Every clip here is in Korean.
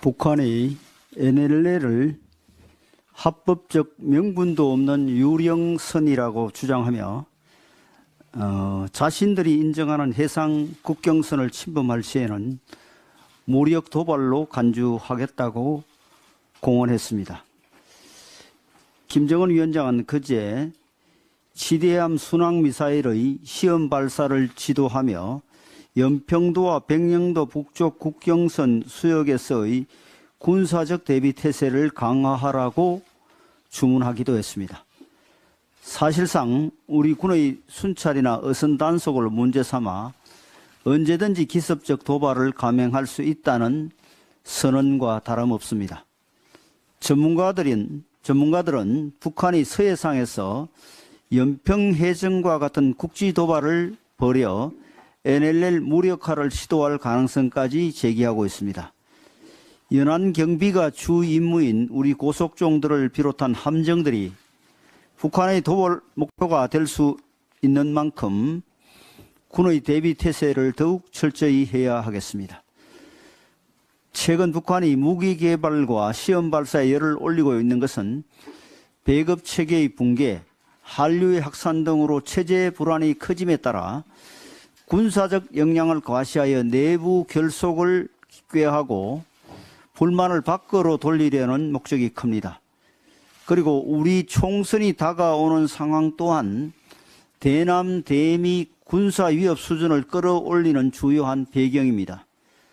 북한이 NLL을 합법적 명분도 없는 유령선이라고 주장하며 자신들이 인정하는 해상 국경선을 침범할 시에는 무력 도발로 간주하겠다고 공언했습니다. 김정은 위원장은 그제 지대함 순항미사일의 시험 발사를 지도하며 연평도와 백령도 북쪽 국경선 수역에서의 군사적 대비 태세를 강화하라고 주문하기도 했습니다. 사실상 우리 군의 순찰이나 어선 단속을 문제 삼아 언제든지 기습적 도발을 감행할 수 있다는 선언과 다름없습니다. 전문가들은 북한이 서해상에서 연평해전과 같은 국지 도발을 벌여 NLL 무력화를 시도할 가능성까지 제기하고 있습니다. 연안 경비가 주 임무인 우리 고속종들을 비롯한 함정들이 북한의 도발 목표가 될 수 있는 만큼 군의 대비 태세를 더욱 철저히 해야 하겠습니다. 최근 북한이 무기 개발과 시험 발사에 열을 올리고 있는 것은 배급 체계의 붕괴, 한류의 확산 등으로 체제 불안이 커짐에 따라 군사적 역량을 과시하여 내부 결속을 꾀하고 불만을 밖으로 돌리려는 목적이 큽니다. 그리고 우리 총선이 다가오는 상황 또한 대남 대미 군사 위협 수준을 끌어올리는 주요한 배경입니다.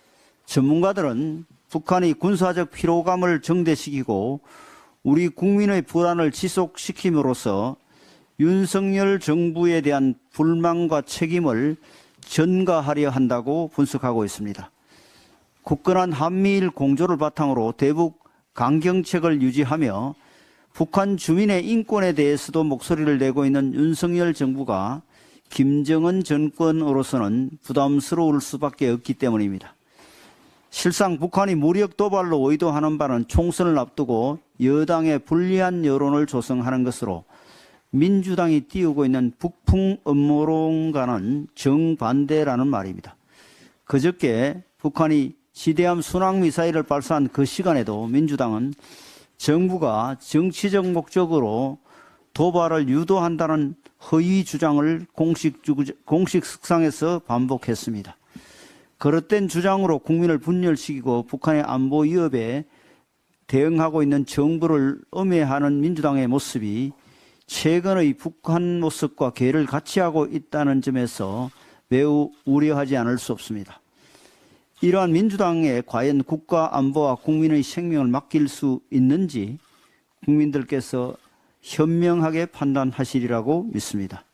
전문가들은 북한이 군사적 피로감을 정대시키고 우리 국민의 불안을 지속시킴으로써 윤석열 정부에 대한 불만과 책임을 전가하려 한다고 분석하고 있습니다. 굳건한 한미일 공조를 바탕으로 대북 강경책을 유지하며 북한 주민의 인권에 대해서도 목소리를 내고 있는 윤석열 정부가 김정은 정권으로서는 부담스러울 수밖에 없기 때문입니다. 실상 북한이 무력 도발로 의도하는 바는 총선을 앞두고 여당에 불리한 여론을 조성하는 것으로 민주당이 띄우고 있는 북풍 음모론과는 정반대라는 말입니다. 그저께 북한이 지대함 순항미사일을 발사한 그 시간에도 민주당은 정부가 정치적 목적으로 도발을 유도한다는 허위 주장을 공식 석상에서 반복했습니다. 그릇된 주장으로 국민을 분열시키고 북한의 안보 위협에 대응하고 있는 정부를 엄해하는 민주당의 모습이 최근의 북한 모습과 궤를 같이 하고 있다는 점에서 매우 우려하지 않을 수 없습니다. 이러한 민주당에 과연 국가 안보와 국민의 생명을 맡길 수 있는지 국민들께서 현명하게 판단하시리라고 믿습니다.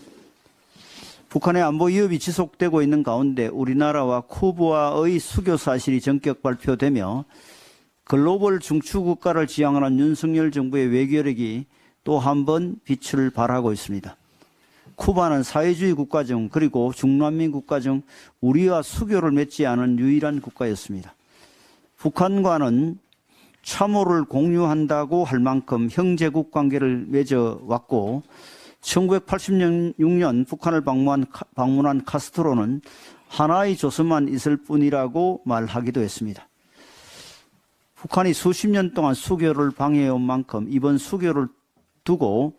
북한의 안보 위협이 지속되고 있는 가운데 우리나라와 쿠바의 수교 사실이 전격 발표되며 글로벌 중추국가를 지향하는 윤석열 정부의 외교력이 또 한 번 빛을 발하고 있습니다. 쿠바는 사회주의 국가 중 그리고 중남미 국가 중 우리와 수교를 맺지 않은 유일한 국가였습니다. 북한과는 참호를 공유한다고 할 만큼 형제국 관계를 맺어왔고 1986년 북한을 방문한 카스트로는 하나의 조선만 있을 뿐이라고 말하기도 했습니다. 북한이 수십 년 동안 수교를 방해해온 만큼 이번 수교를 두고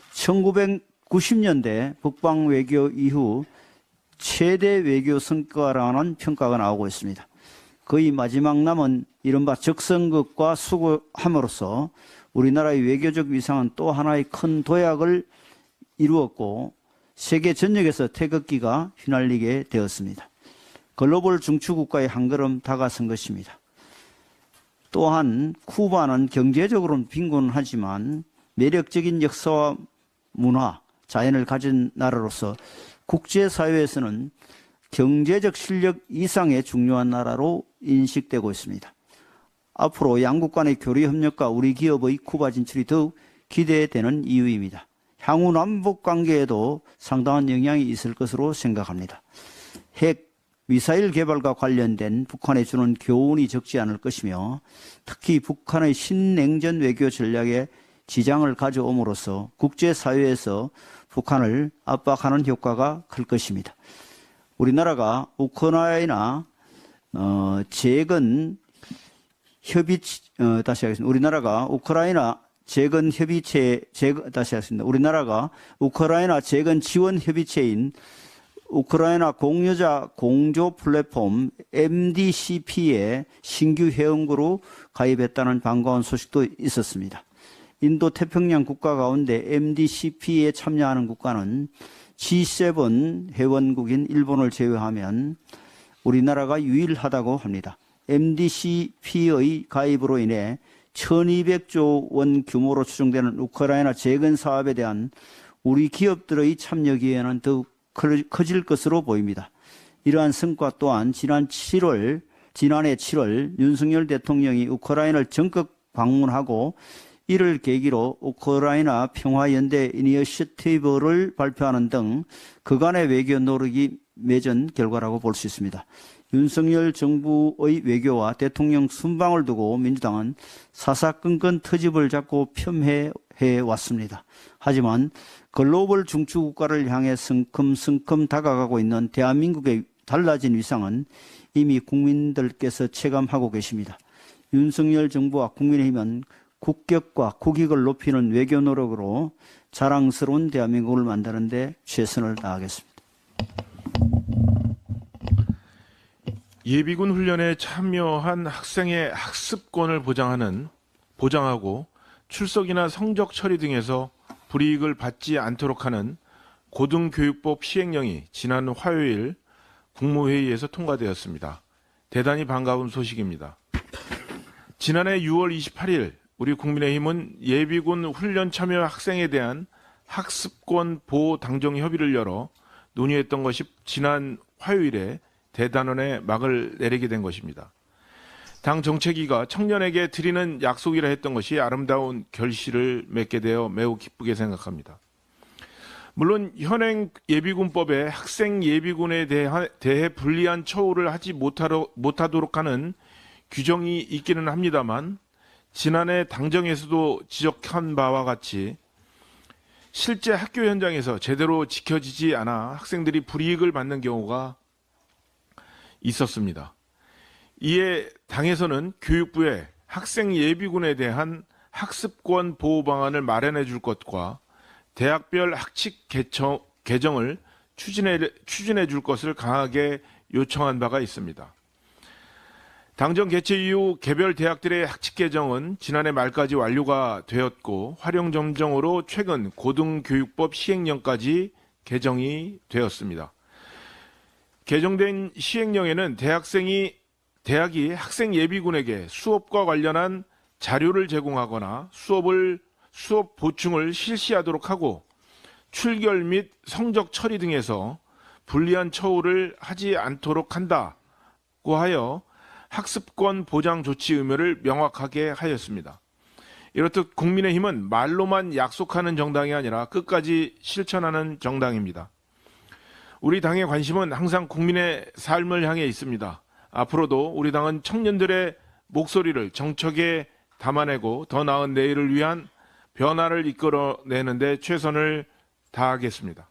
1990년대 북방 외교 이후 최대 외교 성과라는 평가가 나오고 있습니다. 거의 마지막 남은 이른바 적성극과 수교함으로써 우리나라의 외교적 위상은 또 하나의 큰 도약을 이루었고 세계 전역에서 태극기가 휘날리게 되었습니다. 글로벌 중추국가의 한 걸음 다가선 것입니다. 또한 쿠바는 경제적으로는 빈곤하지만 매력적인 역사와 문화, 자연을 가진 나라로서 국제사회에서는 경제적 실력 이상의 중요한 나라로 인식되고 있습니다. 앞으로 양국 간의 교류 협력과 우리 기업의 쿠바 진출이 더욱 기대되는 이유입니다. 향후 남북 관계에도 상당한 영향이 있을 것으로 생각합니다. 핵, 미사일 개발과 관련된 북한에 주는 교훈이 적지 않을 것이며 특히 북한의 신냉전 외교 전략에 지장을 가져옴으로써 국제사회에서 북한을 압박하는 효과가 클 것입니다. 우리나라가 우크라이나 재건 다시 하겠습니다. 우리나라가 우크라이나 재건 지원 협의체인 우크라이나 공여자 공조 플랫폼 MDCP에 신규 회원국으로 가입했다는 반가운 소식도 있었습니다. 인도 태평양 국가 가운데 MDCP에 참여하는 국가는 G7 회원국인 일본을 제외하면 우리나라가 유일하다고 합니다. MDCP의 가입으로 인해 1200조 원 규모로 추정되는 우크라이나 재건 사업에 대한 우리 기업들의 참여 기회는 더욱 커질 것으로 보입니다. 이러한 성과 또한 지난해 7월 윤석열 대통령이 우크라이나를 전격 방문하고 이를 계기로 우크라이나 평화연대 이니셔티브를 발표하는 등 그간의 외교 노력이 맺은 결과라고 볼 수 있습니다. 윤석열 정부의 외교와 대통령 순방을 두고 민주당은 사사건건 트집을 잡고 폄훼해 왔습니다. 하지만 글로벌 중추국가를 향해 성큼성큼 다가가고 있는 대한민국의 달라진 위상은 이미 국민들께서 체감하고 계십니다. 윤석열 정부와 국민의힘은 국격과 국익을 높이는 외교 노력으로 자랑스러운 대한민국을 만드는 데 최선을 다하겠습니다. 예비군 훈련에 참여한 학생의 학습권을 보장하고 출석이나 성적 처리 등에서 불이익을 받지 않도록 하는 고등교육법 시행령이 지난 화요일 국무회의에서 통과되었습니다. 대단히 반가운 소식입니다. 지난해 6월 28일 우리 국민의힘은 예비군 훈련 참여 학생에 대한 학습권 보호 당정 협의를 열어 논의했던 것이 지난 화요일에 대단원에 막을 내리게 된 것입니다. 당 정책위가 청년에게 드리는 약속이라 했던 것이 아름다운 결실을 맺게 되어 매우 기쁘게 생각합니다. 물론 현행 예비군법에 학생 예비군에 대해 불리한 처우를 하지 못하도록 하는 규정이 있기는 합니다만 지난해 당정에서도 지적한 바와 같이 실제 학교 현장에서 제대로 지켜지지 않아 학생들이 불이익을 받는 경우가 있었습니다. 이에 당에서는 교육부에 학생 예비군에 대한 학습권 보호 방안을 마련해 줄 것과 대학별 학칙 개정을 추진해 줄 것을 강하게 요청한 바가 있습니다. 당정 개최 이후 개별 대학들의 학칙 개정은 지난해 말까지 완료가 되었고 활용점정으로 최근 고등교육법 시행령까지 개정이 되었습니다. 개정된 시행령에는 대학이 학생 예비군에게 수업과 관련한 자료를 제공하거나 수업 보충을 실시하도록 하고 출결 및 성적 처리 등에서 불리한 처우를 하지 않도록 한다고 하여 학습권 보장 조치 의무를 명확하게 하였습니다. 이렇듯 국민의힘은 말로만 약속하는 정당이 아니라 끝까지 실천하는 정당입니다. 우리 당의 관심은 항상 국민의 삶을 향해 있습니다. 앞으로도 우리 당은 청년들의 목소리를 정책에 담아내고 더 나은 내일을 위한 변화를 이끌어내는 데 최선을 다하겠습니다.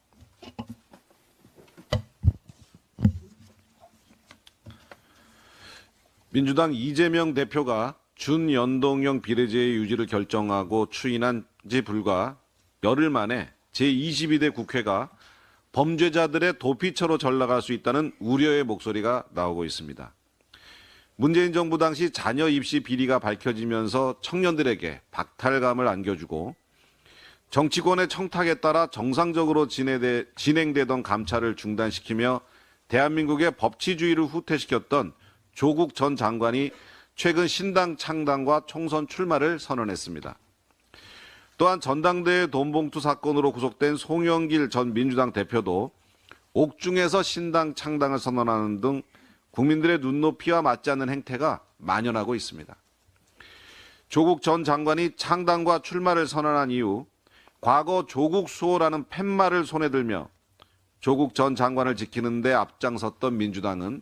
민주당 이재명 대표가 준연동형 비례제의 유지를 결정하고 추인한 지 불과 열흘 만에 제22대 국회가 범죄자들의 도피처로 전락할 수 있다는 우려의 목소리가 나오고 있습니다. 문재인 정부 당시 자녀 입시 비리가 밝혀지면서 청년들에게 박탈감을 안겨주고 정치권의 청탁에 따라 정상적으로 진행되던 감찰을 중단시키며 대한민국의 법치주의를 후퇴시켰던 조국 전 장관이 최근 신당 창당과 총선 출마를 선언했습니다. 또한 전당대회 돈봉투 사건으로 구속된 송영길 전 민주당 대표도 옥중에서 신당 창당을 선언하는 등 국민들의 눈높이와 맞지 않는 행태가 만연하고 있습니다. 조국 전 장관이 창당과 출마를 선언한 이후 과거 조국 수호라는 팻말을 손에 들며 조국 전 장관을 지키는 데 앞장섰던 민주당은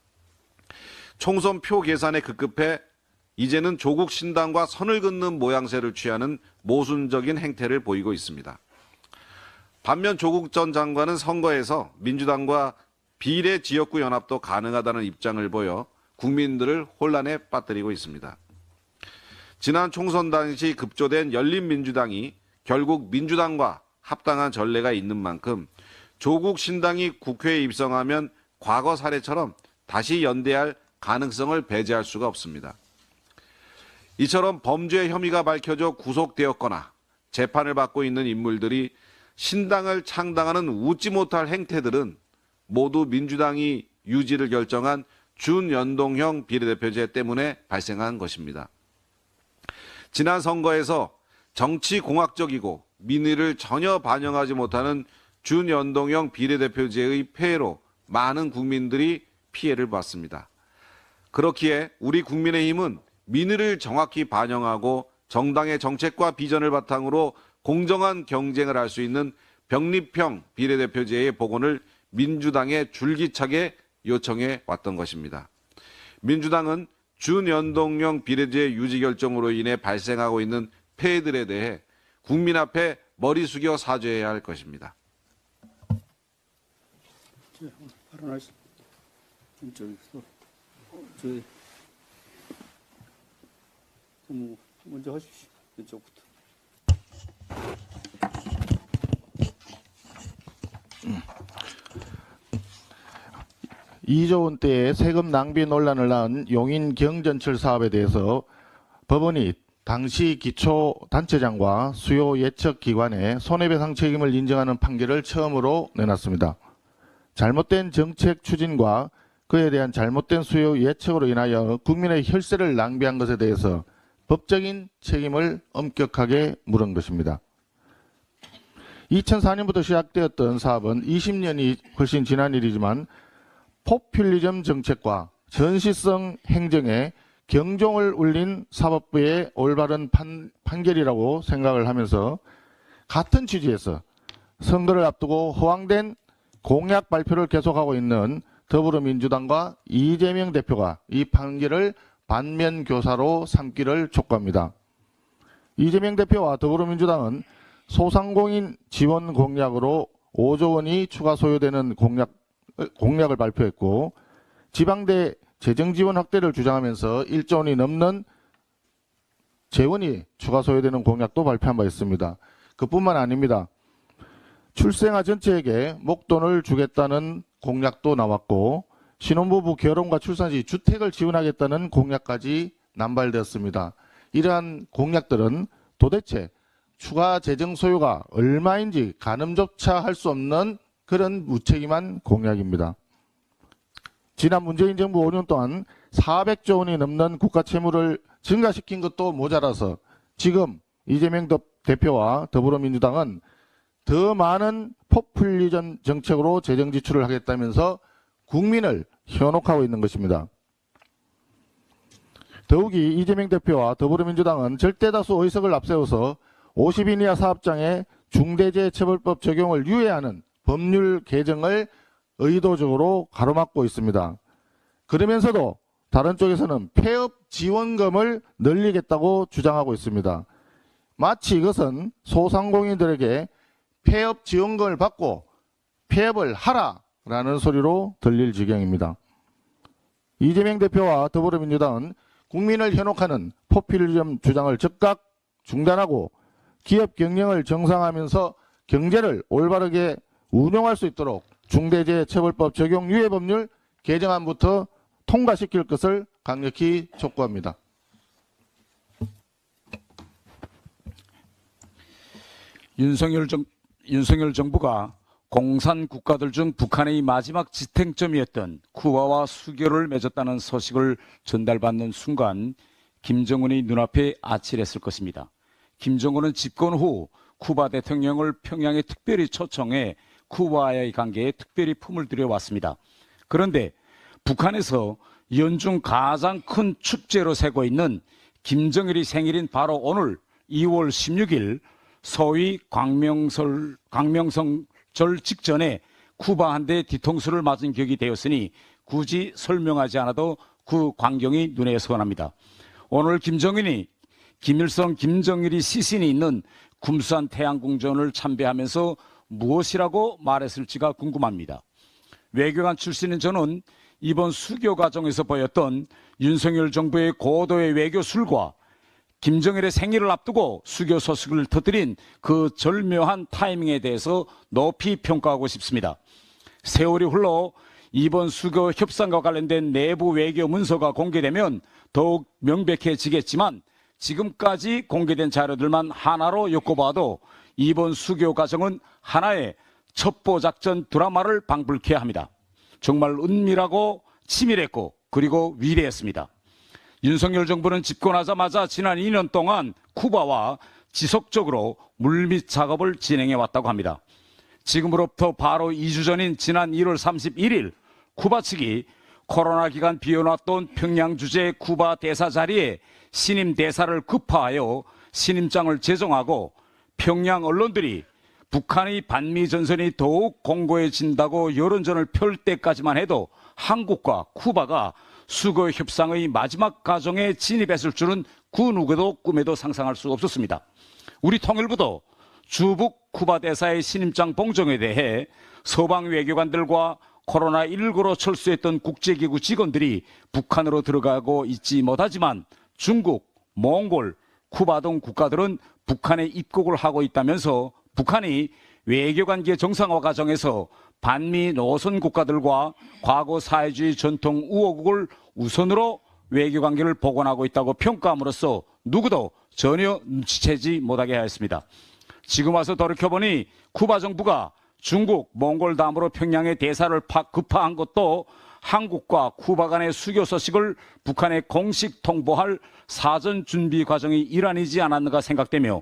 총선 표 계산에 급급해 이제는 조국 신당과 선을 긋는 모양새를 취하는 모순적인 행태를 보이고 있습니다. 반면 조국 전 장관은 선거에서 민주당과 비례 지역구 연합도 가능하다는 입장을 보여 국민들을 혼란에 빠뜨리고 있습니다. 지난 총선 당시 급조된 열린민주당이 결국 민주당과 합당한 전례가 있는 만큼 조국 신당이 국회에 입성하면 과거 사례처럼 다시 연대할 가능성을 배제할 수가 없습니다. 이처럼 범죄 혐의가 밝혀져 구속되었거나 재판을 받고 있는 인물들이 신당을 창당하는 웃지 못할 행태들은 모두 민주당이 유지를 결정한 준연동형 비례대표제 때문에 발생한 것입니다. 지난 선거에서 정치공학적이고 민의를 전혀 반영하지 못하는 준연동형 비례대표제의 폐해로 많은 국민들이 피해를 봤습니다. 그렇기에 우리 국민의힘은 민의를 정확히 반영하고 정당의 정책과 비전을 바탕으로 공정한 경쟁을 할 수 있는 병립형 비례대표제의 복원을 민주당에 줄기차게 요청해 왔던 것입니다. 민주당은 준연동형 비례제 유지 결정으로 인해 발생하고 있는 폐해들에 대해 국민 앞에 머리 숙여 사죄해야 할 것입니다. 먼저 하십시오. 이쪽부터. 이조원 때의 세금 낭비 논란을 낳은 용인 경전철 사업에 대해서 법원이 당시 기초단체장과 수요 예측기관의 손해배상 책임을 인정하는 판결을 처음으로 내놨습니다. 잘못된 정책 추진과 그에 대한 잘못된 수요 예측으로 인하여 국민의 혈세를 낭비한 것에 대해서 법적인 책임을 엄격하게 물은 것입니다. 2004년부터 시작되었던 사업은 20년이 훨씬 지난 일이지만 포퓰리즘 정책과 전시성 행정에 경종을 울린 사법부의 올바른 판결이라고 생각을 하면서 같은 취지에서 선거를 앞두고 허황된 공약 발표를 계속하고 있는 더불어민주당과 이재명 대표가 이 판결을 반면교사로 삼기를 촉구합니다. 이재명 대표와 더불어민주당은 소상공인 지원 공약으로 5조 원이 추가 소요되는 공약을 발표했고 지방대 재정지원 확대를 주장하면서 1조 원이 넘는 재원이 추가 소요되는 공약도 발표한 바 있습니다. 그뿐만 아닙니다. 출생아 전체에게 목돈을 주겠다는 공약도 나왔고 신혼부부 결혼과 출산 시 주택을 지원하겠다는 공약까지 남발되었습니다. 이러한 공약들은 도대체 추가 재정 소요가 얼마인지 가늠조차 할 수 없는 그런 무책임한 공약입니다. 지난 문재인 정부 5년 동안 400조 원이 넘는 국가 채무를 증가시킨 것도 모자라서 지금 이재명 대표와 더불어민주당은 더 많은 포퓰리즘 정책으로 재정 지출을 하겠다면서 국민을 현혹하고 있는 것입니다. 더욱이 이재명 대표와 더불어민주당은 절대다수 의석을 앞세워서 50인 이하 사업장에 중대재해처벌법 적용을 유예하는 법률 개정을 의도적으로 가로막고 있습니다. 그러면서도 다른 쪽에서는 폐업 지원금을 늘리겠다고 주장하고 있습니다. 마치 이것은 소상공인들에게 폐업 지원금을 받고 폐업을 하라라는 소리로 들릴 지경입니다. 이재명 대표와 더불어민주당은 국민을 현혹하는 포퓰리즘 주장을 즉각 중단하고 기업 경영을 정상화하면서 경제를 올바르게 운용할 수 있도록 중대재해처벌법 적용 유예 법률 개정안부터 통과시킬 것을 강력히 촉구합니다. 윤석열 정부가 공산 국가들 중 북한의 마지막 지탱점이었던 쿠바와 수교를 맺었다는 소식을 전달받는 순간 김정은의 눈앞에 아찔했을 것입니다. 김정은은 집권 후 쿠바 대통령을 평양에 특별히 초청해 쿠바와의 관계에 특별히 품을 들여왔습니다. 그런데 북한에서 연중 가장 큰 축제로 세고 있는 김정일이 생일인 바로 오늘 2월 16일 소위 광명성절 직전에 쿠바 한 대 뒤통수를 맞은 격이 되었으니 굳이 설명하지 않아도 그 광경이 눈에 선합니다. 오늘 김정은이 김일성, 김정일이 시신이 있는 kumsuan 태양궁전을 참배하면서 무엇이라고 말했을지가 궁금합니다. 외교관 출신인 저는 이번 수교 과정에서 보였던 윤석열 정부의 고도의 외교술과 김정일의 생일을 앞두고 수교 소식을 터뜨린 그 절묘한 타이밍에 대해서 높이 평가하고 싶습니다. 세월이 흘러 이번 수교 협상과 관련된 내부 외교 문서가 공개되면 더욱 명백해지겠지만 지금까지 공개된 자료들만 하나로 엮어봐도 이번 수교 과정은 하나의 첩보작전 드라마를 방불케 합니다. 정말 은밀하고 치밀했고 그리고 위대했습니다. 윤석열 정부는 집권하자마자 지난 2년 동안 쿠바와 지속적으로 물밑 작업을 진행해 왔다고 합니다. 지금으로부터 바로 2주 전인 지난 1월 31일 쿠바 측이 코로나 기간 비워놨던 평양 주재 쿠바 대사 자리에 신임 대사를 급파하여 신임장을 제정하고 평양 언론들이 북한의 반미 전선이 더욱 공고해진다고 여론전을 펼 때까지만 해도 한국과 쿠바가 수교 협상의 마지막 과정에 진입했을 줄은 그 누구도 꿈에도 상상할 수 없었습니다. 우리 통일부도 주북 쿠바 대사의 신임장 봉정에 대해 서방 외교관들과 코로나19로 철수했던 국제기구 직원들이 북한으로 들어가고 있지 못하지만 중국, 몽골, 쿠바 등 국가들은 북한에 입국을 하고 있다면서 북한이 외교관계 정상화 과정에서 반미 노선 국가들과 과거 사회주의 전통 우호국을 우선으로 외교관계를 복원하고 있다고 평가함으로써 누구도 전혀 눈치채지 못하게 하였습니다. 지금 와서 돌이켜보니 쿠바 정부가 중국, 몽골 다음으로 평양에 대사를 급파한 것도 한국과 쿠바 간의 수교 소식을 북한에 공식 통보할 사전 준비 과정의 일환이지 않았는가 생각되며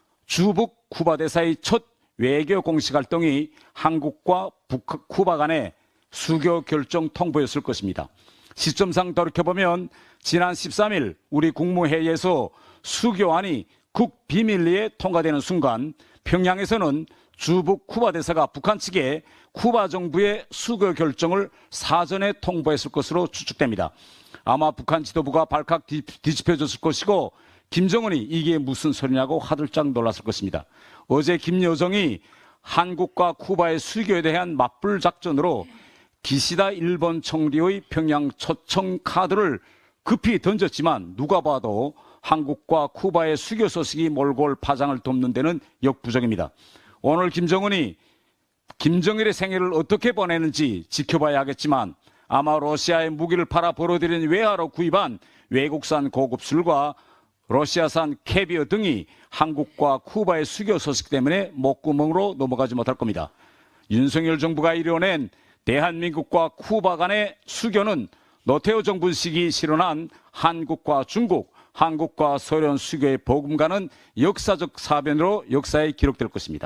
주북 쿠바 대사의 첫 외교 공식 활동이 한국과 쿠바 간의 수교 결정 통보였을 것입니다. 시점상 돌이켜보면 지난 13일 우리 국무회의에서 수교안이 국비밀리에 통과되는 순간 평양에서는 주북 쿠바 대사가 북한 측에 쿠바 정부의 수교 결정을 사전에 통보했을 것으로 추측됩니다. 아마 북한 지도부가 발칵 뒤집혀졌을 것이고 김정은이 이게 무슨 소리냐고 화들짝 놀랐을 것입니다. 어제 김여정이 한국과 쿠바의 수교에 대한 맞불 작전으로 기시다 일본 총리의 평양 초청 카드를 급히 던졌지만 누가 봐도 한국과 쿠바의 수교 소식이 몰고 올 파장을 돕는 데는 역부족입니다. 오늘 김정은이 김정일의 생일을 어떻게 보내는지 지켜봐야 하겠지만 아마 러시아에 무기를 팔아 벌어들인 외화로 구입한 외국산 고급 술과 러시아산 캐비어 등이 한국과 쿠바의 수교 소식 때문에 목구멍으로 넘어가지 못할 겁니다. 윤석열 정부가 이뤄낸 대한민국과 쿠바 간의 수교는 노태우 정부 시기 실현한 한국과 중국, 한국과 소련 수교의 복음과는 역사적 사변으로 역사에 기록될 것입니다.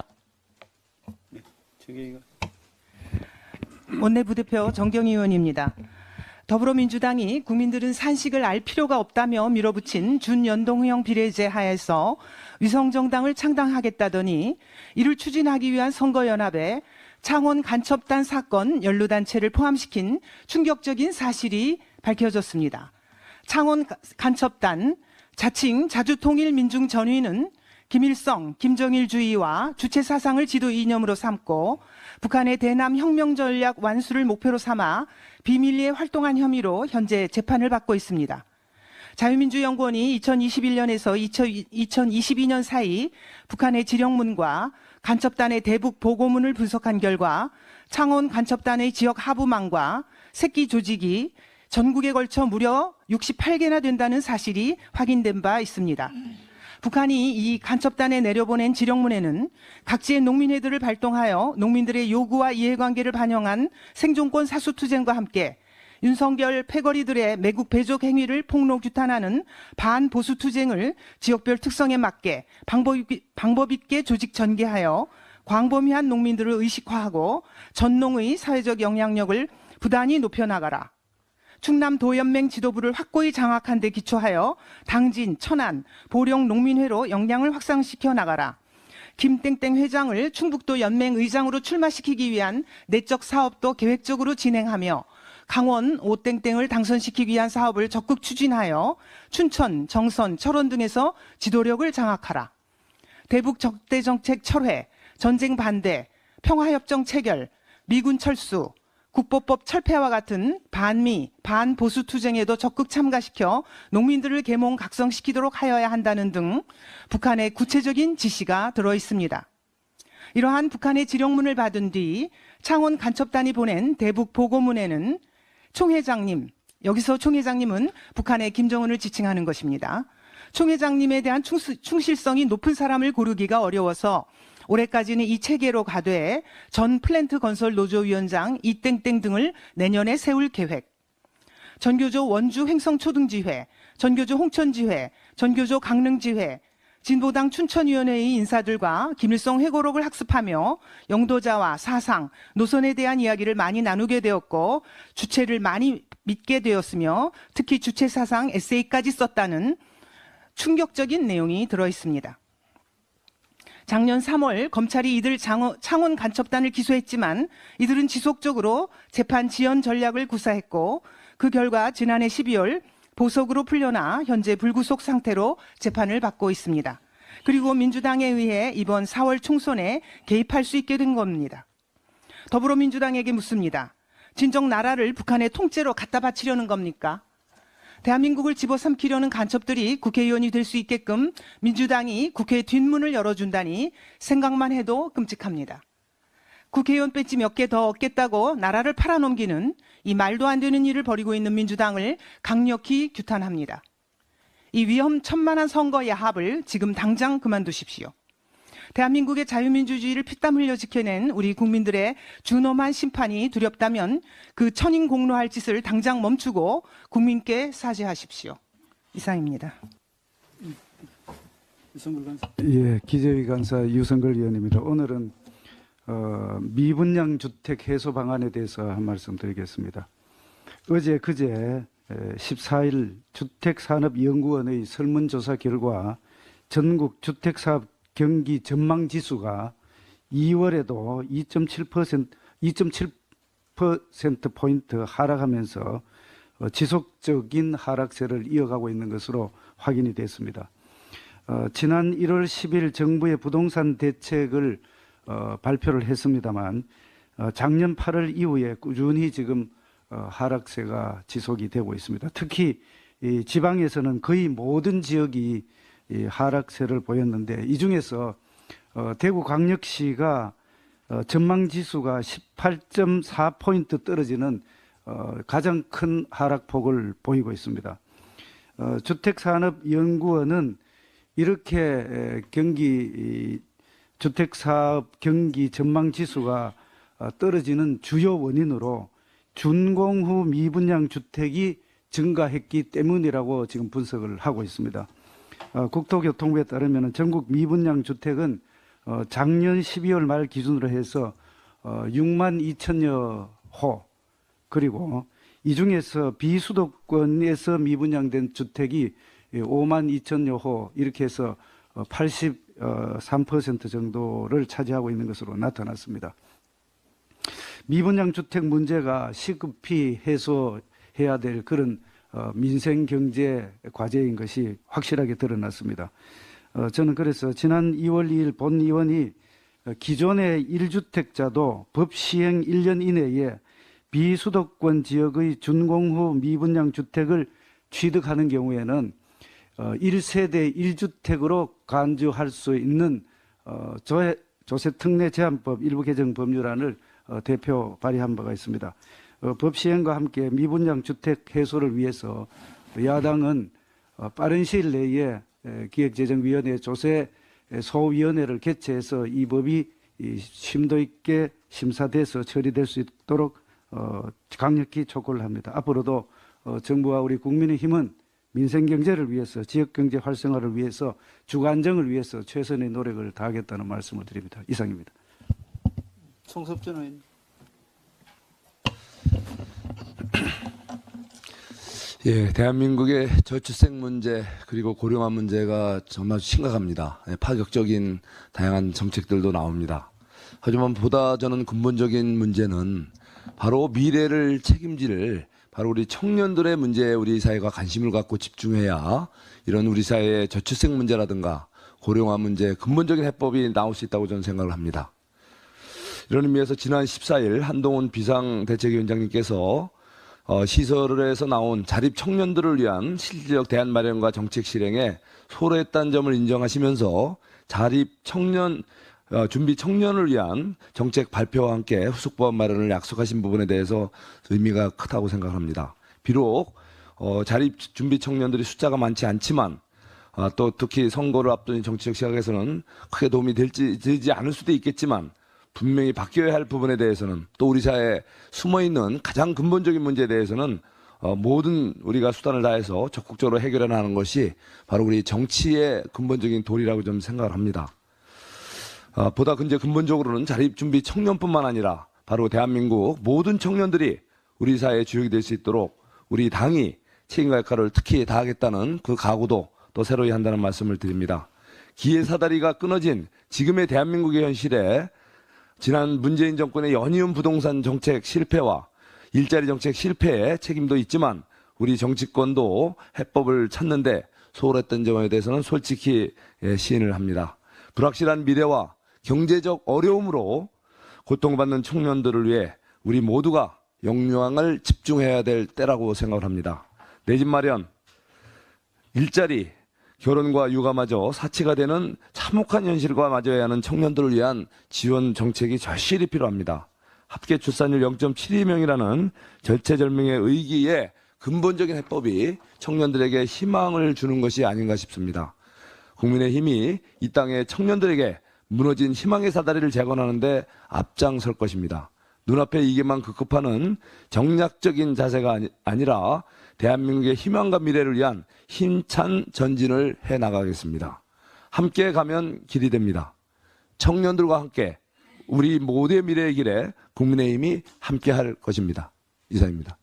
원내부대표 정경희 의원입니다. 더불어민주당이 국민들은 산식을 알 필요가 없다며 밀어붙인 준연동형 비례제 하에서 위성정당을 창당하겠다더니 이를 추진하기 위한 선거연합에 창원 간첩단 사건 연루단체를 포함시킨 충격적인 사실이 밝혀졌습니다. 창원 간첩단 자칭 자주통일민중전위는 김일성, 김정일주의와 주체사상을 지도 이념으로 삼고 북한의 대남 혁명 전략 완수를 목표로 삼아 비밀리에 활동한 혐의로 현재 재판을 받고 있습니다. 자유민주연구원이 2021년에서 2022년 사이 북한의 지령문과 간첩단의 대북 보고문을 분석한 결과 창원 간첩단의 지역 하부망과 새끼 조직이 전국에 걸쳐 무려 68개나 된다는 사실이 확인된 바 있습니다. 북한이 이 간첩단에 내려보낸 지령문에는 각지의 농민회들을 발동하여 농민들의 요구와 이해관계를 반영한 생존권 사수투쟁과 함께 윤석열 패거리들의 매국 배족 행위를 폭로 규탄하는 반보수투쟁을 지역별 특성에 맞게 방법 있게 조직 전개하여 광범위한 농민들을 의식화하고 전농의 사회적 영향력을 부단히 높여나가라. 충남도연맹 지도부를 확고히 장악한 데 기초하여 당진, 천안, 보령 농민회로 역량을 확산시켜 나가라. 김땡땡 회장을 충북도 연맹 의장으로 출마시키기 위한 내적 사업도 계획적으로 진행하며 강원 오땡땡을 당선시키기 위한 사업을 적극 추진하여 춘천, 정선, 철원 등에서 지도력을 장악하라. 대북 적대정책 철회, 전쟁 반대, 평화협정 체결, 미군 철수, 국보법 철폐와 같은 반미, 반보수 투쟁에도 적극 참가시켜 농민들을 계몽 각성시키도록 하여야 한다는 등 북한의 구체적인 지시가 들어 있습니다. 이러한 북한의 지령문을 받은 뒤 창원 간첩단이 보낸 대북 보고문에는 총회장님, 여기서 총회장님은 북한의 김정은을 지칭하는 것입니다. 총회장님에 대한 충실성이 높은 사람을 고르기가 어려워서 올해까지는 이 체계로 가되 전 플랜트 건설 노조위원장 이땡땡 등을 내년에 세울 계획. 전교조 원주 횡성초등지회, 전교조 홍천지회, 전교조 강릉지회, 진보당 춘천위원회의 인사들과 김일성 회고록을 학습하며 영도자와 사상, 노선에 대한 이야기를 많이 나누게 되었고 주체를 많이 믿게 되었으며 특히 주체 사상 에세이까지 썼다는 충격적인 내용이 들어 있습니다. 작년 3월 검찰이 이들 창원 간첩단을 기소했지만 이들은 지속적으로 재판 지연 전략을 구사했고 그 결과 지난해 12월 보석으로 풀려나 현재 불구속 상태로 재판을 받고 있습니다. 그리고 민주당에 의해 이번 4월 총선에 개입할 수 있게 된 겁니다. 더불어민주당에게 묻습니다. 진정 나라를 북한의 통째로 갖다 바치려는 겁니까? 대한민국을 집어삼키려는 간첩들이 국회의원이 될 수 있게끔 민주당이 국회 뒷문을 열어준다니 생각만 해도 끔찍합니다. 국회의원 배지 몇 개 더 얻겠다고 나라를 팔아넘기는 이 말도 안 되는 일을 벌이고 있는 민주당을 강력히 규탄합니다. 이 위험천만한 선거 야합을 지금 당장 그만두십시오. 대한민국의 자유민주주의를 피땀 흘려 지켜낸 우리 국민들의 준엄한 심판이 두렵다면 그 천인공노할 짓을 당장 멈추고 국민께 사죄하십시오. 이상입니다. 예, 기재위 간사 유성걸 의원입니다. 오늘은 미분양 주택 해소 방안에 대해서 한 말씀 드리겠습니다. 어제 그제 14일 주택산업연구원의 설문조사 결과 전국 주택사업 경기 전망 지수가 2월에도 2.7%포인트 하락하면서 지속적인 하락세를 이어가고 있는 것으로 확인이 됐습니다. 지난 1월 10일 정부의 부동산 대책을 발표를 했습니다만 작년 8월 이후에 꾸준히 지금 하락세가 지속이 되고 있습니다. 특히 이 지방에서는 거의 모든 지역이 이 하락세를 보였는데 이 중에서 대구광역시가 전망지수가 18.4포인트 떨어지는 가장 큰 하락폭을 보이고 있습니다. 주택산업연구원은 이렇게 주택사업 경기 전망지수가 떨어지는 주요 원인으로 준공후 미분양 주택이 증가했기 때문이라고 지금 분석을 하고 있습니다. 국토교통부에 따르면 전국 미분양 주택은 작년 12월 말 기준으로 해서 6만 2천여 호, 그리고 이 중에서 비수도권에서 미분양된 주택이 5만 2천여 호, 이렇게 해서 83% 정도를 차지하고 있는 것으로 나타났습니다. 미분양 주택 문제가 시급히 해소해야 될 그런 민생 경제 과제인 것이 확실하게 드러났습니다. 저는 그래서 지난 2월 2일 본의원이 기존의 1주택자도 법 시행 1년 이내에 비수도권 지역의 준공후 미분양 주택을 취득하는 경우에는 1세대 1주택으로 간주할 수 있는 조세특례 제한법 일부 개정 법률안을 대표 발의한 바가 있습니다. 법 시행과 함께 미분양 주택 해소를 위해서 야당은 빠른 시일 내에 기획재정위원회 조세 소위원회를 개최해서 이 법이 심도 있게 심사돼서 처리될 수 있도록 강력히 촉구를 합니다. 앞으로도 정부와 우리 국민의힘은 민생 경제를 위해서, 지역 경제 활성화를 위해서, 주거 안정을 위해서 최선의 노력을 다하겠다는 말씀을 드립니다. 이상입니다. 송석준 의원. 예, 대한민국의 저출생 문제 그리고 고령화 문제가 정말 심각합니다. 파격적인 다양한 정책들도 나옵니다. 하지만 보다 저는 근본적인 문제는 바로 미래를 책임질 바로 우리 청년들의 문제에 우리 사회가 관심을 갖고 집중해야 이런 우리 사회의 저출생 문제라든가 고령화 문제 근본적인 해법이 나올 수 있다고 저는 생각을 합니다. 이런 의미에서 지난 14일 한동훈 비상대책위원장님께서 시설에서 나온 자립 청년들을 위한 실질적 대안 마련과 정책 실행에 소홀했다는 점을 인정하시면서 자립 청년 준비 청년을 위한 정책 발표와 함께 후속법안 마련을 약속하신 부분에 대해서 의미가 크다고 생각합니다. 비록 자립 준비 청년들이 숫자가 많지 않지만 또 특히 선거를 앞둔 정치적 시각에서는 크게 도움이 되지 않을 수도 있겠지만 분명히 바뀌어야 할 부분에 대해서는 또 우리 사회에 숨어있는 가장 근본적인 문제에 대해서는 모든 우리가 수단을 다해서 적극적으로 해결해 나가는 것이 바로 우리 정치의 근본적인 도리라고 좀 생각을 합니다. 보다 이제 근본적으로는 자립준비 청년뿐만 아니라 바로 대한민국 모든 청년들이 우리 사회의 주역이 될 수 있도록 우리 당이 책임과 역할을 특히 다하겠다는 그 각오도 또 새로이 한다는 말씀을 드립니다. 기회 사다리가 끊어진 지금의 대한민국의 현실에 지난 문재인 정권의 연이은 부동산 정책 실패와 일자리 정책 실패에 책임도 있지만 우리 정치권도 해법을 찾는데 소홀했던 점에 대해서는 솔직히 시인을 합니다. 불확실한 미래와 경제적 어려움으로 고통받는 청년들을 위해 우리 모두가 역량을 집중해야 될 때라고 생각을 합니다. 내 집 마련, 일자리, 결혼과 육아마저 사치가 되는 참혹한 현실과 마주해야 하는 청년들을 위한 지원 정책이 절실히 필요합니다. 합계 출산율 0.72명이라는 절체절명의 의기에 근본적인 해법이 청년들에게 희망을 주는 것이 아닌가 싶습니다. 국민의힘이 이 땅의 청년들에게 무너진 희망의 사다리를 재건하는 데 앞장설 것입니다. 눈앞에 이게만 급급하는 정략적인 자세가 아니라 대한민국의 희망과 미래를 위한 힘찬 전진을 해나가겠습니다. 함께 가면 길이 됩니다. 청년들과 함께 우리 모두의 미래의 길에 국민의힘이 함께할 것입니다. 이상입니다.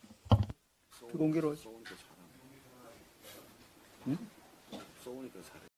공개로